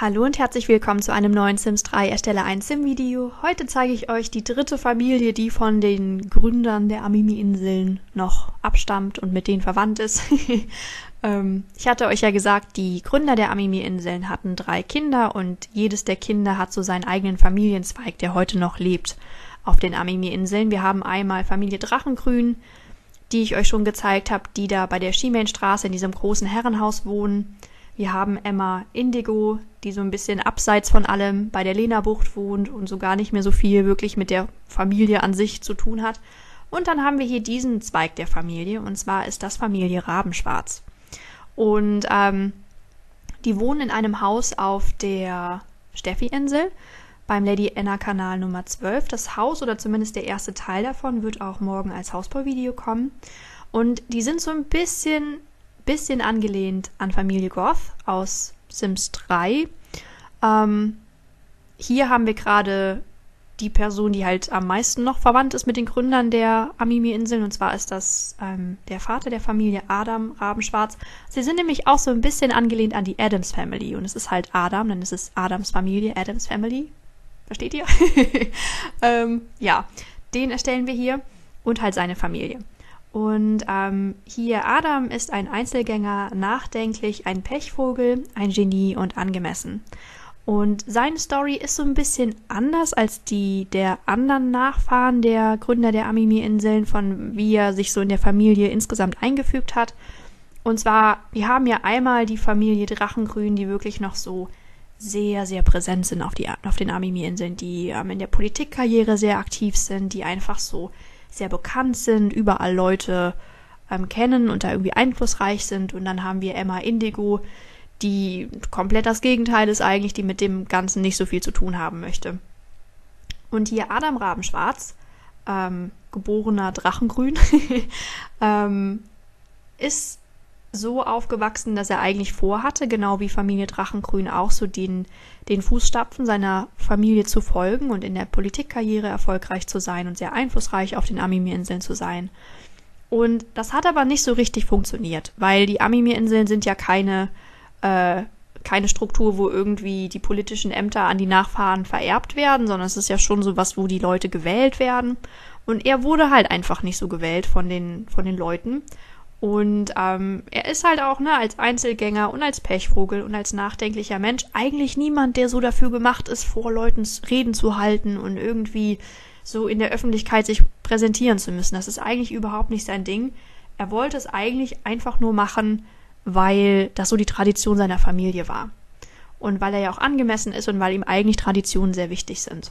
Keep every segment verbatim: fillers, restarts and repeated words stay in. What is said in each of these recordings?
Hallo und herzlich willkommen zu einem neuen Sims drei Erstelle ein Sim-Video. Heute zeige ich euch die dritte Familie, die von den Gründern der Amimi-Inseln noch abstammt und mit denen verwandt ist. ähm, ich hatte euch ja gesagt, die Gründer der Amimi-Inseln hatten drei Kinder und jedes der Kinder hat so seinen eigenen Familienzweig, der heute noch lebt auf den Amimi-Inseln. Wir haben einmal Familie Drachengrün, die ich euch schon gezeigt habe, die da bei der Schiemänstraße in diesem großen Herrenhaus wohnen. Wir haben Emma Indigo, die so ein bisschen abseits von allem bei der Lena-Bucht wohnt und so gar nicht mehr so viel wirklich mit der Familie an sich zu tun hat. Und dann haben wir hier diesen Zweig der Familie, und zwar ist das Familie Rabenschwarz. Und ähm, die wohnen in einem Haus auf der Steffi-Insel beim Lady Anna-Kanal Nummer zwölf. Das Haus, oder zumindest der erste Teil davon, wird auch morgen als Hausbauvideo kommen. Und die sind so ein bisschen... bisschen angelehnt an Familie Goth aus Sims drei. Ähm, hier haben wir gerade die Person, die halt am meisten noch verwandt ist mit den Gründern der Amimi-Inseln, und zwar ist das ähm, der Vater der Familie, Adam Rabenschwarz. Sie sind nämlich auch so ein bisschen angelehnt an die Addams Family, und es ist halt Adam, dann ist es Adams Familie, Addams Family. Versteht ihr? ähm, ja, den erstellen wir hier und halt seine Familie. Und ähm, hier Adam ist ein Einzelgänger, nachdenklich, ein Pechvogel, ein Genie und angemessen. Und seine Story ist so ein bisschen anders als die der anderen Nachfahren der Gründer der Amimi-Inseln, von wie er sich so in der Familie insgesamt eingefügt hat. Und zwar, wir haben ja einmal die Familie Drachengrün, die wirklich noch so sehr, sehr präsent sind auf, die, auf den Amimi-Inseln, die ähm, in der Politikkarriere sehr aktiv sind, die einfach so sehr bekannt sind, überall Leute ähm, kennen und da irgendwie einflussreich sind. Und dann haben wir Emma Indigo, die komplett das Gegenteil ist eigentlich, die mit dem Ganzen nicht so viel zu tun haben möchte. Und hier Adam Rabenschwarz, ähm, geborener Drachengrün, ähm, ist so aufgewachsen, dass er eigentlich vorhatte, genau wie Familie Drachengrün auch, so den, den Fußstapfen seiner Familie zu folgen und in der Politikkarriere erfolgreich zu sein und sehr einflussreich auf den Amimi-Inseln zu sein. Und das hat aber nicht so richtig funktioniert, weil die Amimi-Inseln sind ja keine, äh, keine Struktur, wo irgendwie die politischen Ämter an die Nachfahren vererbt werden, sondern es ist ja schon sowas, wo die Leute gewählt werden. Und er wurde halt einfach nicht so gewählt von den, von den Leuten. Und ähm, er ist halt auch, ne, als Einzelgänger und als Pechvogel und als nachdenklicher Mensch eigentlich niemand, der so dafür gemacht ist, vor Leuten Reden zu halten und irgendwie so in der Öffentlichkeit sich präsentieren zu müssen. Das ist eigentlich überhaupt nicht sein Ding. Er wollte es eigentlich einfach nur machen, weil das so die Tradition seiner Familie war. Und weil er ja auch angemessen ist und weil ihm eigentlich Traditionen sehr wichtig sind.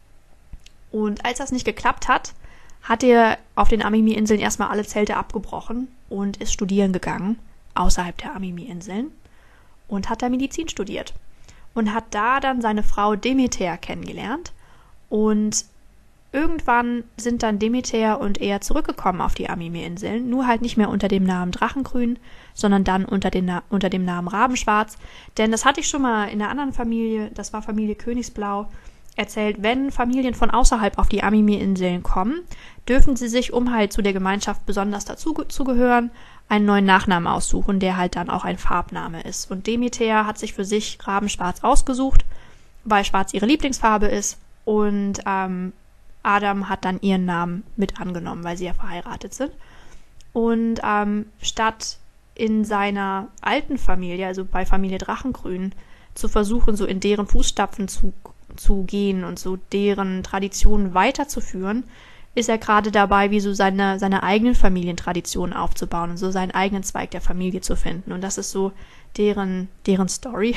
Und als das nicht geklappt hat, hat er auf den Amimi-Inseln erstmal alle Zelte abgebrochen und ist studieren gegangen, außerhalb der Amimi-Inseln, und hat da Medizin studiert. Und hat da dann seine Frau Demeter kennengelernt. Und irgendwann sind dann Demeter und er zurückgekommen auf die Amimi-Inseln, nur halt nicht mehr unter dem Namen Drachengrün, sondern dann unter, den Na- unter dem Namen Rabenschwarz. Denn das hatte ich schon mal in einer anderen Familie, das war Familie Königsblau, erzählt, wenn Familien von außerhalb auf die Amimi-Inseln kommen, dürfen sie sich, um halt zu der Gemeinschaft besonders dazu zu gehören, einen neuen Nachnamen aussuchen, der halt dann auch ein Farbname ist. Und Demeter hat sich für sich Rabenschwarz ausgesucht, weil Schwarz ihre Lieblingsfarbe ist, und ähm, Adam hat dann ihren Namen mit angenommen, weil sie ja verheiratet sind. Und ähm, statt in seiner alten Familie, also bei Familie Drachengrün, zu versuchen, so in deren Fußstapfen zu zu gehen und so deren Traditionen weiterzuführen, ist er gerade dabei, wie so seine, seine eigenen Familientraditionen aufzubauen und so seinen eigenen Zweig der Familie zu finden. Und das ist so deren, deren Story.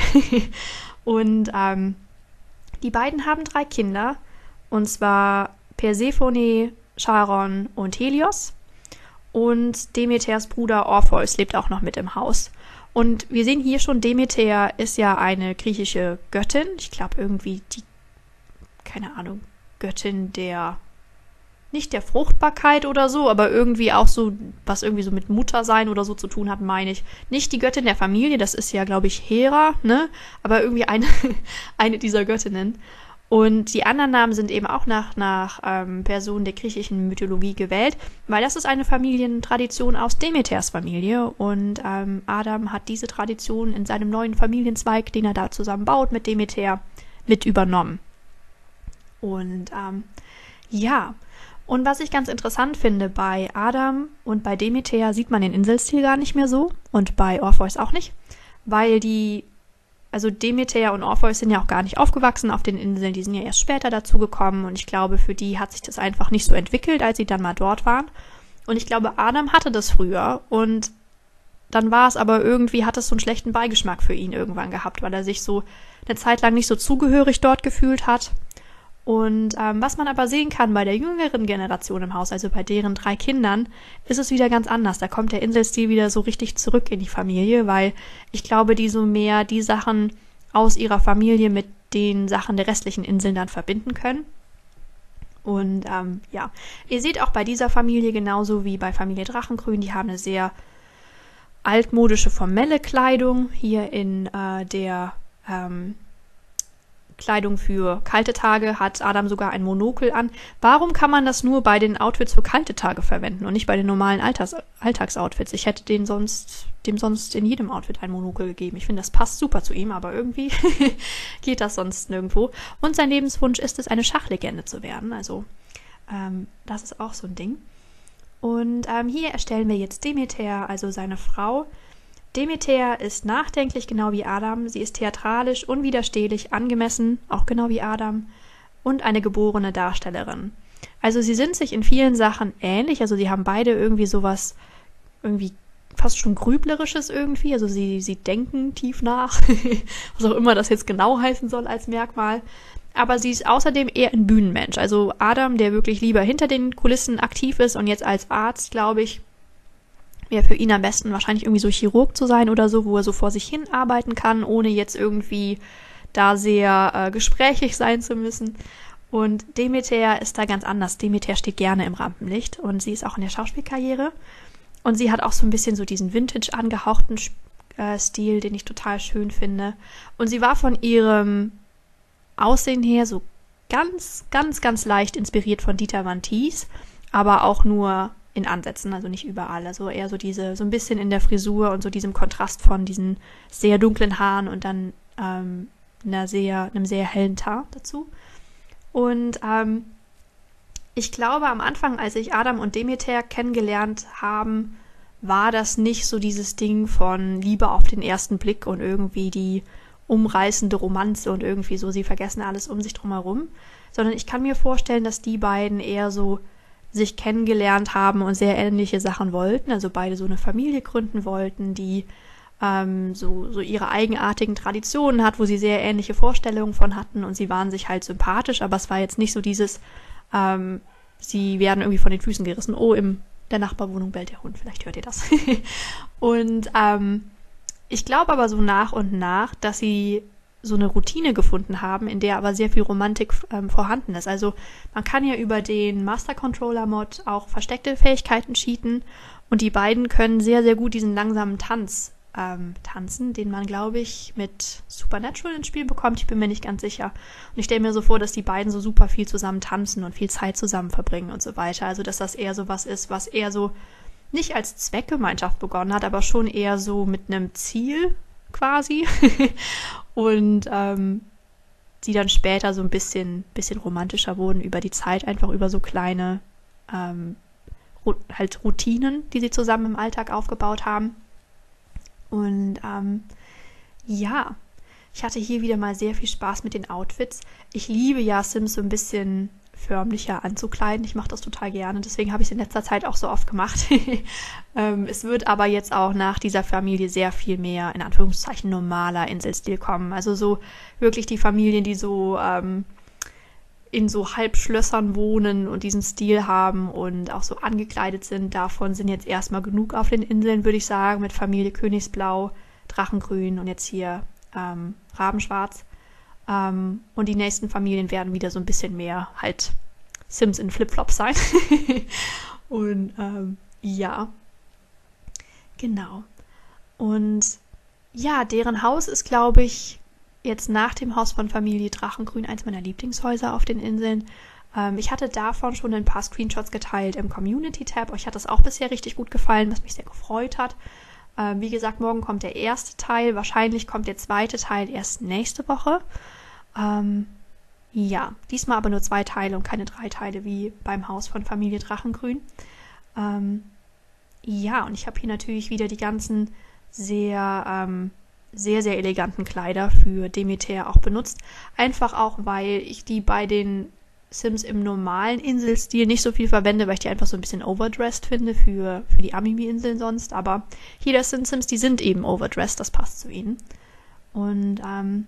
Und ähm, die beiden haben drei Kinder, und zwar Persephone, Charon und Helios. Und Demeters Bruder Orpheus lebt auch noch mit im Haus. Und wir sehen hier schon, Demeter ist ja eine griechische Göttin. Ich glaube irgendwie die, keine Ahnung, Göttin der, nicht der Fruchtbarkeit oder so, aber irgendwie auch so, was irgendwie so mit Muttersein oder so zu tun hat, meine ich. Nicht die Göttin der Familie, das ist ja, glaube ich, Hera, ne? Aber irgendwie eine, eine dieser Göttinnen. Und die anderen Namen sind eben auch nach, nach ähm, Personen der griechischen Mythologie gewählt, weil das ist eine Familientradition aus Demeters Familie. Und ähm, Adam hat diese Tradition in seinem neuen Familienzweig, den er da zusammen baut mit Demeter, mit übernommen. Und ähm, ja, und was ich ganz interessant finde, bei Adam und bei Demeter sieht man den Inselstil gar nicht mehr so und bei Orpheus auch nicht, weil die Also Demeter und Orpheus sind ja auch gar nicht aufgewachsen auf den Inseln, die sind ja erst später dazu gekommen und ich glaube, für die hat sich das einfach nicht so entwickelt, als sie dann mal dort waren. Und ich glaube, Adam hatte das früher und dann war es aber irgendwie, hat es so einen schlechten Beigeschmack für ihn irgendwann gehabt, weil er sich so eine Zeit lang nicht so zugehörig dort gefühlt hat. Und ähm, was man aber sehen kann bei der jüngeren Generation im Haus, also bei deren drei Kindern, ist es wieder ganz anders. Da kommt der Inselstil wieder so richtig zurück in die Familie, weil ich glaube, die so mehr die Sachen aus ihrer Familie mit den Sachen der restlichen Inseln dann verbinden können. Und ähm, ja, ihr seht auch bei dieser Familie genauso wie bei Familie Drachengrün, die haben eine sehr altmodische, formelle Kleidung. Hier in äh, der ähm, Kleidung für kalte Tage hat Adam sogar ein Monokel an. Warum kann man das nur bei den Outfits für kalte Tage verwenden und nicht bei den normalen Alltags- Alltagsoutfits? Ich hätte den sonst, dem sonst in jedem Outfit ein Monokel gegeben. Ich finde, das passt super zu ihm, aber irgendwie geht das sonst nirgendwo. Und sein Lebenswunsch ist es, eine Schachlegende zu werden. Also ähm, das ist auch so ein Ding. Und ähm, hier erstellen wir jetzt Demeter, also seine Frau. Demeter ist nachdenklich, genau wie Adam. Sie ist theatralisch, unwiderstehlich, angemessen, auch genau wie Adam. Und eine geborene Darstellerin. Also sie sind sich in vielen Sachen ähnlich. Also sie haben beide irgendwie sowas, irgendwie fast schon Grüblerisches irgendwie. Also sie, sie denken tief nach, was auch immer das jetzt genau heißen soll als Merkmal. Aber sie ist außerdem eher ein Bühnenmensch. Also Adam, der wirklich lieber hinter den Kulissen aktiv ist und jetzt als Arzt, glaube ich, wäre für ihn am besten wahrscheinlich irgendwie so Chirurg zu sein oder so, wo er so vor sich hin arbeiten kann, ohne jetzt irgendwie da sehr äh, gesprächig sein zu müssen. Und Demeter ist da ganz anders. Demeter steht gerne im Rampenlicht und sie ist auch in der Schauspielkarriere. Und sie hat auch so ein bisschen so diesen Vintage angehauchten äh, Stil, den ich total schön finde. Und sie war von ihrem Aussehen her so ganz, ganz, ganz leicht inspiriert von Dieter Van Ties, aber auch nur in Ansätzen, also nicht überall. Also eher so diese, so ein bisschen in der Frisur und so diesem Kontrast von diesen sehr dunklen Haaren und dann ähm, einer sehr, einem sehr hellen Teint dazu. Und ähm, ich glaube, am Anfang, als ich Adam und Demeter kennengelernt haben, war das nicht so dieses Ding von Liebe auf den ersten Blick und irgendwie die umreißende Romanze und irgendwie so, sie vergessen alles um sich drumherum, sondern ich kann mir vorstellen, dass die beiden eher so sich kennengelernt haben und sehr ähnliche Sachen wollten, also beide so eine Familie gründen wollten, die ähm, so, so ihre eigenartigen Traditionen hat, wo sie sehr ähnliche Vorstellungen von hatten und sie waren sich halt sympathisch, aber es war jetzt nicht so dieses, ähm, sie werden irgendwie von den Füßen gerissen, oh, in der Nachbarwohnung bellt der Hund, vielleicht hört ihr das. Und ähm, ich glaube aber so nach und nach, dass sie so eine Routine gefunden haben, in der aber sehr viel Romantik ähm, vorhanden ist. Also man kann ja über den Master Controller Mod auch versteckte Fähigkeiten cheaten und die beiden können sehr, sehr gut diesen langsamen Tanz ähm, tanzen, den man, glaube ich, mit Supernatural ins Spiel bekommt. Ich bin mir nicht ganz sicher. Und ich stelle mir so vor, dass die beiden so super viel zusammen tanzen und viel Zeit zusammen verbringen und so weiter. Also dass das eher so was ist, was eher so nicht als Zweckgemeinschaft begonnen hat, aber schon eher so mit einem Ziel quasi. Und ähm, die dann später so ein bisschen, bisschen romantischer wurden über die Zeit, einfach über so kleine ähm, ru- halt Routinen, die sie zusammen im Alltag aufgebaut haben. Und ähm, ja, ich hatte hier wieder mal sehr viel Spaß mit den Outfits. Ich liebe ja Sims so ein bisschen förmlicher anzukleiden. Ich mache das total gerne, deswegen habe ich es in letzter Zeit auch so oft gemacht. ähm, es wird aber jetzt auch nach dieser Familie sehr viel mehr, in Anführungszeichen, normaler Inselstil kommen. Also so wirklich die Familien, die so ähm, in so Halbschlössern wohnen und diesen Stil haben und auch so angekleidet sind. Davon sind jetzt erstmal genug auf den Inseln, würde ich sagen, mit Familie Königsblau, Drachengrün und jetzt hier ähm, Rabenschwarz. Um, und die nächsten Familien werden wieder so ein bisschen mehr halt Sims in Flipflops sein. Und ähm, ja, genau. Und ja, deren Haus ist, glaube ich, jetzt nach dem Haus von Familie Drachengrün eins meiner Lieblingshäuser auf den Inseln. Ähm, ich hatte davon schon ein paar Screenshots geteilt im Community-Tab. Euch hat das auch bisher richtig gut gefallen, was mich sehr gefreut hat. Ähm, wie gesagt, morgen kommt der erste Teil. Wahrscheinlich kommt der zweite Teil erst nächste Woche. Ähm, ja, diesmal aber nur zwei Teile und keine drei Teile wie beim Haus von Familie Drachengrün. Ähm, ja, und ich habe hier natürlich wieder die ganzen sehr, ähm, sehr, sehr eleganten Kleider für Demeter auch benutzt. Einfach auch, weil ich die bei den Sims im normalen Inselstil nicht so viel verwende, weil ich die einfach so ein bisschen overdressed finde für, für die Amimi-Inseln sonst. Aber hier, das sind Sims, die sind eben overdressed, das passt zu ihnen. Und ähm,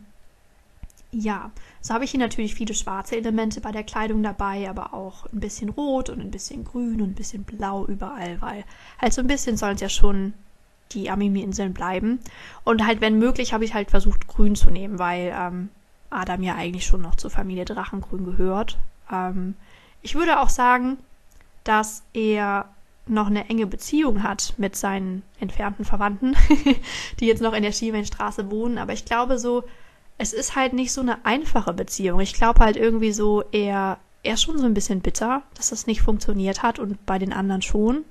ja, so habe ich hier natürlich viele schwarze Elemente bei der Kleidung dabei, aber auch ein bisschen rot und ein bisschen grün und ein bisschen blau überall, weil halt so ein bisschen sollen es ja schon die Amimi-Inseln bleiben. Und halt, wenn möglich, habe ich halt versucht, grün zu nehmen, weil ähm, Adam ja eigentlich schon noch zur Familie Drachengrün gehört. Ähm, ich würde auch sagen, dass er noch eine enge Beziehung hat mit seinen entfernten Verwandten, die jetzt noch in der Schiemannstraße wohnen. Aber ich glaube so, es ist halt nicht so eine einfache Beziehung. Ich glaube halt irgendwie so, er, er ist schon so ein bisschen bitter, dass das nicht funktioniert hat und bei den anderen schon.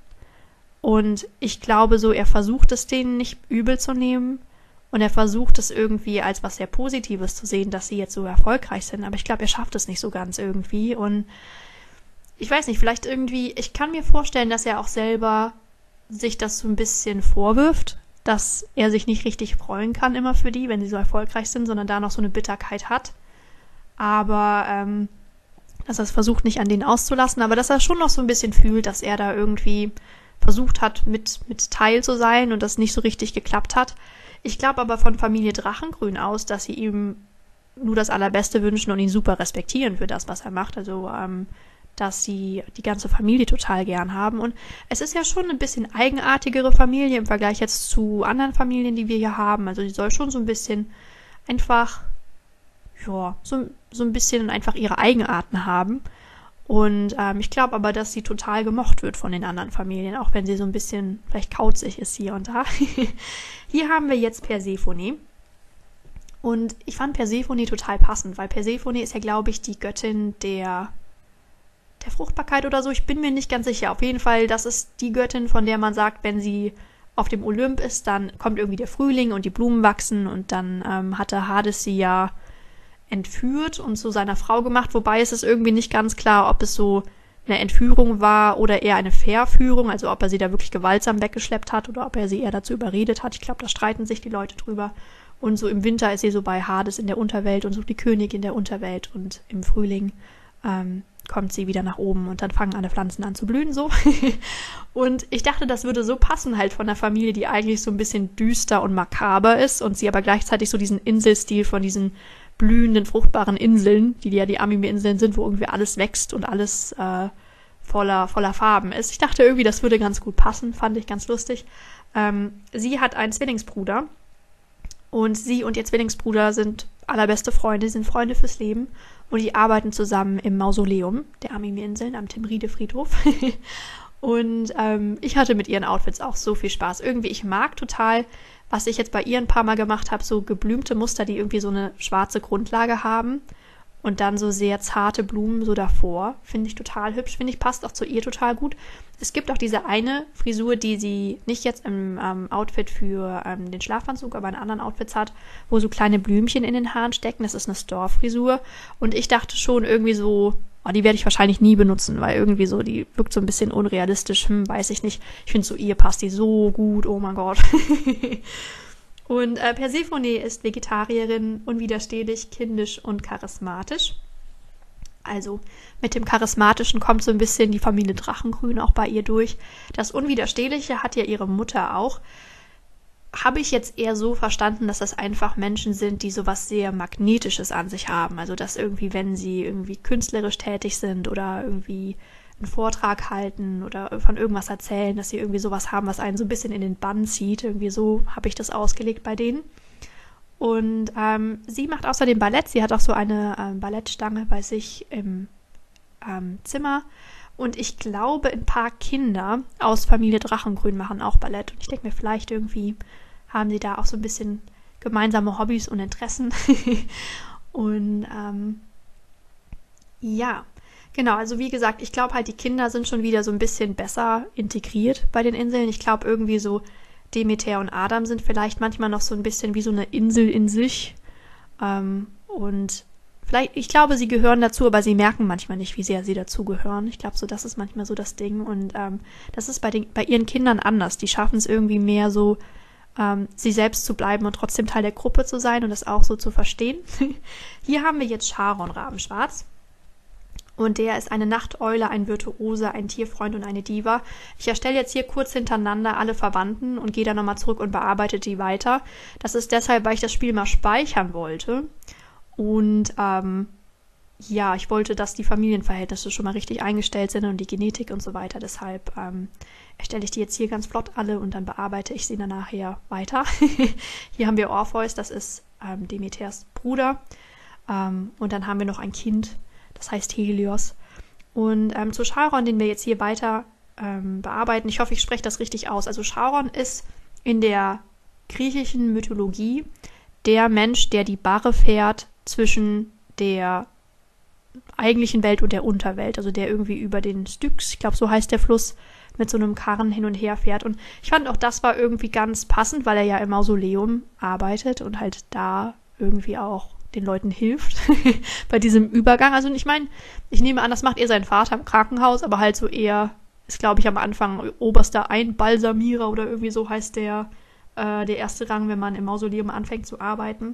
Und ich glaube so, er versucht es denen nicht übel zu nehmen und er versucht es irgendwie als was sehr Positives zu sehen, dass sie jetzt so erfolgreich sind. Aber ich glaube, er schafft es nicht so ganz irgendwie. Und ich weiß nicht, vielleicht irgendwie, ich kann mir vorstellen, dass er auch selber sich das so ein bisschen vorwirft, dass er sich nicht richtig freuen kann immer für die, wenn sie so erfolgreich sind, sondern da noch so eine Bitterkeit hat. Aber ähm, dass er es versucht, nicht an denen auszulassen, aber dass er schon noch so ein bisschen fühlt, dass er da irgendwie versucht hat, mit, mit Teil zu sein und das nicht so richtig geklappt hat. Ich glaube aber von Familie Drachengrün aus, dass sie ihm nur das Allerbeste wünschen und ihn super respektieren für das, was er macht. Also, ähm, dass sie die ganze Familie total gern haben. Und es ist ja schon ein bisschen eigenartigere Familie im Vergleich jetzt zu anderen Familien, die wir hier haben. Also, die soll schon so ein bisschen einfach, ja, so, so ein bisschen einfach ihre Eigenarten haben. Und ähm, ich glaube aber, dass sie total gemocht wird von den anderen Familien, auch wenn sie so ein bisschen vielleicht kauzig ist hier und da. Hier haben wir jetzt Persephone. Und ich fand Persephone total passend, weil Persephone ist ja, glaube ich, die Göttin der, der Fruchtbarkeit oder so. Ich bin mir nicht ganz sicher. Auf jeden Fall, das ist die Göttin, von der man sagt, wenn sie auf dem Olymp ist, dann kommt irgendwie der Frühling und die Blumen wachsen. Und dann ähm, hatte Hades sie ja entführt und zu seiner Frau gemacht, wobei es ist irgendwie nicht ganz klar, ob es so eine Entführung war oder eher eine Verführung, also ob er sie da wirklich gewaltsam weggeschleppt hat oder ob er sie eher dazu überredet hat. Ich glaube, da streiten sich die Leute drüber. Und so im Winter ist sie so bei Hades in der Unterwelt und so die Königin der Unterwelt und im Frühling ähm, kommt sie wieder nach oben und dann fangen alle Pflanzen an zu blühen so. Und ich dachte, das würde so passen halt von einer Familie, die eigentlich so ein bisschen düster und makaber ist und sie aber gleichzeitig so diesen Inselstil von diesen blühenden, fruchtbaren Inseln, die ja die Amimi-Inseln sind, wo irgendwie alles wächst und alles äh, voller, voller Farben ist. Ich dachte irgendwie, das würde ganz gut passen, fand ich ganz lustig. Ähm, sie hat einen Zwillingsbruder und sie und ihr Zwillingsbruder sind allerbeste Freunde, sind Freunde fürs Leben und die arbeiten zusammen im Mausoleum der Amimi-Inseln am Timride-Friedhof. Und ähm, ich hatte mit ihren Outfits auch so viel Spaß. Irgendwie, ich mag total, was ich jetzt bei ihr ein paar Mal gemacht habe, so geblümte Muster, die irgendwie so eine schwarze Grundlage haben und dann so sehr zarte Blumen so davor. Finde ich total hübsch, finde ich, passt auch zu ihr total gut. Es gibt auch diese eine Frisur, die sie nicht jetzt im ähm, Outfit für ähm, den Schlafanzug, aber in anderen Outfits hat, wo so kleine Blümchen in den Haaren stecken. Das ist eine Store-Frisur. Und ich dachte schon irgendwie so, oh, die werde ich wahrscheinlich nie benutzen, weil irgendwie so, die wirkt so ein bisschen unrealistisch, hm, weiß ich nicht. Ich finde, zu ihr passt die so gut, oh mein Gott. Und äh, Persephone ist Vegetarierin, unwiderstehlich, kindisch und charismatisch. Also mit dem Charismatischen kommt so ein bisschen die Familie Drachengrün auch bei ihr durch. Das Unwiderstehliche hat ja ihre Mutter auch. Habe ich jetzt eher so verstanden, dass das einfach Menschen sind, die sowas sehr Magnetisches an sich haben. Also dass irgendwie, wenn sie irgendwie künstlerisch tätig sind oder irgendwie einen Vortrag halten oder von irgendwas erzählen, dass sie irgendwie sowas haben, was einen so ein bisschen in den Bann zieht. Irgendwie so habe ich das ausgelegt bei denen. Und ähm, sie macht außerdem Ballett. Sie hat auch so eine ähm, Ballettstange bei sich im ähm, Zimmer. Und ich glaube, ein paar Kinder aus Familie Drachengrün machen auch Ballett. Und ich denke mir, vielleicht irgendwie haben sie da auch so ein bisschen gemeinsame Hobbys und Interessen. Und ähm, ja, genau, also wie gesagt, ich glaube halt, die Kinder sind schon wieder so ein bisschen besser integriert bei den Inseln. Ich glaube irgendwie so, Demeter und Adam sind vielleicht manchmal noch so ein bisschen wie so eine Insel in sich. Ähm, und vielleicht, ich glaube, sie gehören dazu, aber sie merken manchmal nicht, wie sehr sie dazugehören. Ich glaube, so das ist manchmal so das Ding. Und ähm, das ist bei den, bei ihren Kindern anders. Die schaffen es irgendwie mehr so, ähm, sie selbst zu bleiben und trotzdem Teil der Gruppe zu sein und das auch so zu verstehen. Hier haben wir jetzt Charon Rabenschwarz. Und der ist eine Nachteule, ein Virtuose, ein Tierfreund und eine Diva. Ich erstelle jetzt hier kurz hintereinander alle Verwandten und gehe dann nochmal zurück und bearbeite die weiter. Das ist deshalb, weil ich das Spiel mal speichern wollte. Und ähm, ja, ich wollte, dass die Familienverhältnisse schon mal richtig eingestellt sind und die Genetik und so weiter. Deshalb ähm, erstelle ich die jetzt hier ganz flott alle und dann bearbeite ich sie dann nachher weiter. Hier haben wir Orpheus, das ist ähm, Demeters Bruder. Ähm, und dann haben wir noch ein Kind, das heißt Helios. Und ähm, zu Charon, den wir jetzt hier weiter ähm, bearbeiten, ich hoffe, ich spreche das richtig aus. Also Charon ist in der griechischen Mythologie der Mensch, der die Barre fährt zwischen der eigentlichen Welt und der Unterwelt. Also der irgendwie über den Styx, ich glaube, so heißt der Fluss, mit so einem Karren hin und her fährt. Und ich fand auch, das war irgendwie ganz passend, weil er ja im Mausoleum arbeitet und halt da irgendwie auch den Leuten hilft bei diesem Übergang. Also ich meine, ich nehme an, das macht eher sein Vater im Krankenhaus, aber halt so eher, ist glaube ich am Anfang oberster Einbalsamierer oder irgendwie so heißt der, äh, der erste Rang, wenn man im Mausoleum anfängt zu arbeiten.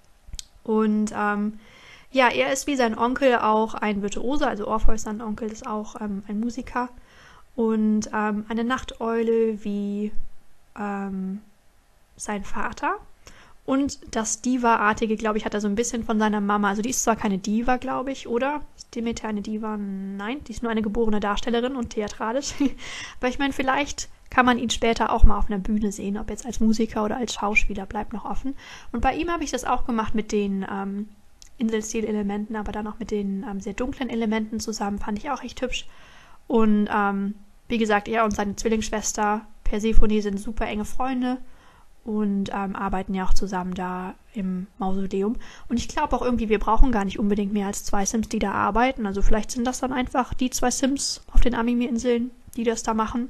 Und ähm, ja, er ist wie sein Onkel auch ein Virtuose, also Orpheus, sein Onkel, ist auch ähm, ein Musiker. Und ähm, eine Nachteule wie ähm, sein Vater. Und das Diva-artige, glaube ich, hat er so ein bisschen von seiner Mama. Also die ist zwar keine Diva, glaube ich, oder? Ist Demeter eine Diva? Nein, die ist nur eine geborene Darstellerin und theatralisch. Aber ich meine, vielleicht kann man ihn später auch mal auf einer Bühne sehen, ob jetzt als Musiker oder als Schauspieler, bleibt noch offen. Und bei ihm habe ich das auch gemacht mit den ähm, Inselstil-Elementen, aber dann auch mit den ähm, sehr dunklen Elementen zusammen. Fand ich auch echt hübsch. Und ähm, wie gesagt, er und seine Zwillingsschwester Persephone sind super enge Freunde. Und ähm, arbeiten ja auch zusammen da im Mausoleum. Und ich glaube auch irgendwie, wir brauchen gar nicht unbedingt mehr als zwei Sims, die da arbeiten. Also vielleicht sind das dann einfach die zwei Sims auf den Amimi-Inseln, die das da machen.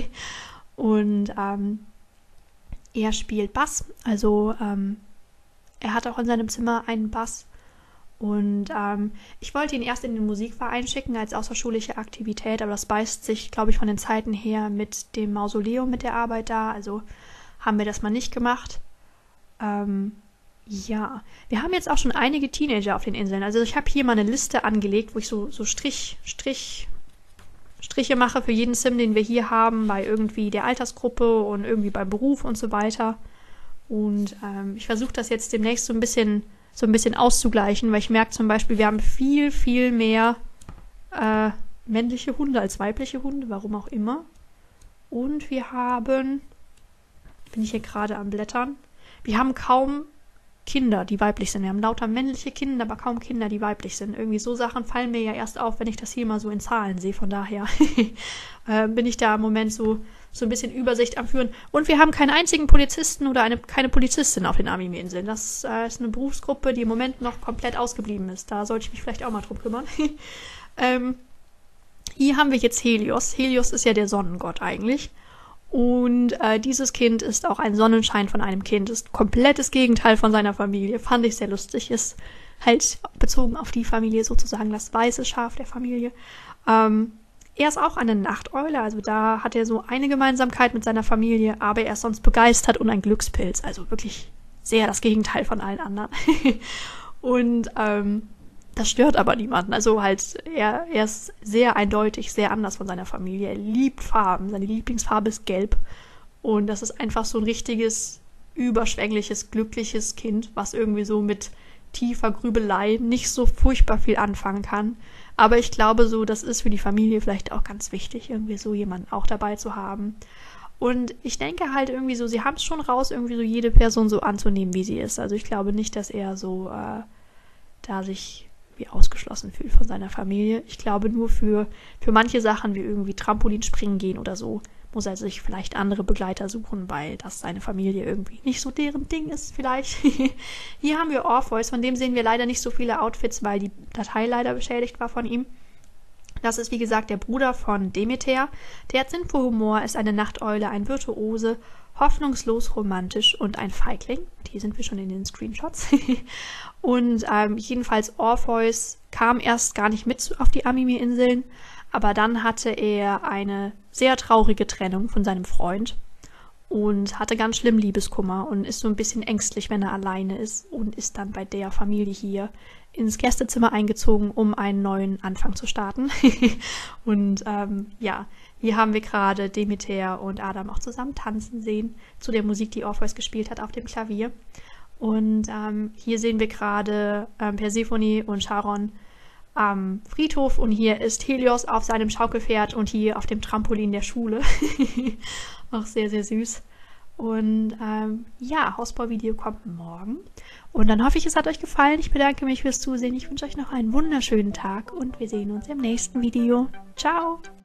Und ähm, er spielt Bass. Also ähm, er hat auch in seinem Zimmer einen Bass. Und ähm, ich wollte ihn erst in den Musikverein schicken als außerschulische Aktivität, aber das beißt sich, glaube ich, von den Zeiten her mit dem Mausoleum, mit der Arbeit da. Also haben wir das mal nicht gemacht. Ähm, ja, wir haben jetzt auch schon einige Teenager auf den Inseln. Also ich habe hier mal eine Liste angelegt, wo ich so, so Strich, Strich, Striche mache für jeden Sim, den wir hier haben, bei irgendwie der Altersgruppe und irgendwie beim Beruf und so weiter. Und ähm, ich versuche das jetzt demnächst so ein bisschen, so ein bisschen auszugleichen, weil ich merke zum Beispiel, wir haben viel, viel mehr äh, männliche Hunde als weibliche Hunde, warum auch immer. Und wir haben... bin ich hier gerade am Blättern. Wir haben kaum Kinder, die weiblich sind. Wir haben lauter männliche Kinder, aber kaum Kinder, die weiblich sind. Irgendwie so Sachen fallen mir ja erst auf, wenn ich das hier mal so in Zahlen sehe. Von daher äh, bin ich da im Moment so, so ein bisschen Übersicht am Führen. Und wir haben keinen einzigen Polizisten oder eine, keine Polizistin auf den Amimi-Inseln. Das äh, ist eine Berufsgruppe, die im Moment noch komplett ausgeblieben ist. Da sollte ich mich vielleicht auch mal drum kümmern. ähm, hier haben wir jetzt Helios. Helios ist ja der Sonnengott eigentlich. Und äh, dieses Kind ist auch ein Sonnenschein von einem Kind, ist komplettes Gegenteil von seiner Familie. Fand ich sehr lustig, ist halt bezogen auf die Familie sozusagen das weiße Schaf der Familie. Ähm, er ist auch eine Nachteule, also da hat er so eine Gemeinsamkeit mit seiner Familie, aber er ist sonst begeistert und ein Glückspilz, also wirklich sehr das Gegenteil von allen anderen. Und ähm, das stört aber niemanden. Also halt, er, er ist sehr eindeutig, sehr anders von seiner Familie. Er liebt Farben. Seine Lieblingsfarbe ist gelb. Und das ist einfach so ein richtiges, überschwängliches, glückliches Kind, was irgendwie so mit tiefer Grübelei nicht so furchtbar viel anfangen kann. Aber ich glaube so, das ist für die Familie vielleicht auch ganz wichtig, irgendwie so jemanden auch dabei zu haben. Und ich denke halt irgendwie so, sie haben es schon raus, irgendwie so jede Person so anzunehmen, wie sie ist. Also ich glaube nicht, dass er so äh, da sich wie ausgeschlossen fühlt von seiner Familie. Ich glaube nur für, für manche Sachen wie irgendwie Trampolinspringen gehen oder so, muss er sich vielleicht andere Begleiter suchen, weil das seine Familie irgendwie nicht so deren Ding ist vielleicht. Hier haben wir Orpheus, von dem sehen wir leider nicht so viele Outfits, weil die Datei leider beschädigt war von ihm. Das ist wie gesagt der Bruder von Demeter. Der hat Sinn für Humor, ist eine Nachteule, ein Virtuose, hoffnungslos romantisch und ein Feigling. Die sind wir schon in den Screenshots. Und ähm, jedenfalls Orpheus kam erst gar nicht mit auf die Amimi-Inseln, aber dann hatte er eine sehr traurige Trennung von seinem Freund und hatte ganz schlimm Liebeskummer und ist so ein bisschen ängstlich, wenn er alleine ist, und ist dann bei der Familie hier ins Gästezimmer eingezogen, um einen neuen Anfang zu starten. Und ähm, ja, hier haben wir gerade Demeter und Adam auch zusammen tanzen sehen zu der Musik, die Orpheus gespielt hat auf dem Klavier. Und ähm, hier sehen wir gerade ähm, Persephone und Charon am Friedhof, und hier ist Helios auf seinem Schaukelpferd und hier auf dem Trampolin der Schule. Auch sehr, sehr süß. Und ähm, ja, Hausbauvideo kommt morgen. Und dann hoffe ich, es hat euch gefallen. Ich bedanke mich fürs Zusehen. Ich wünsche euch noch einen wunderschönen Tag und wir sehen uns im nächsten Video. Ciao!